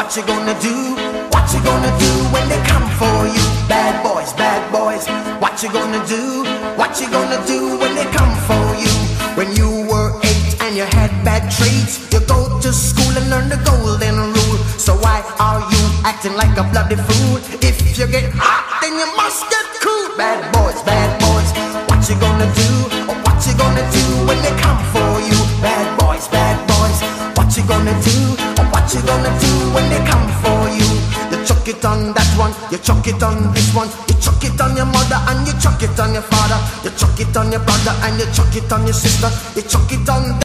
What you gonna do? What you gonna do when they come for you? Bad boys, bad boys. What you gonna do? What you gonna do when they come for you? When you were 8 and you had bad traits, you go to school and learn the golden rule. So why are you acting like a bloody fool? If you get hot, then you must get cool. Bad boys, bad boys. What you gonna do? What you gonna do when they come for you? Bad boys, bad boys. What you gonna do? What you gonna do when they come for you? You chuck it on that one, you chuck it on this one, you chuck it on your mother and you chuck it on your father, you chuck it on your brother and you chuck it on your sister, you chuck it on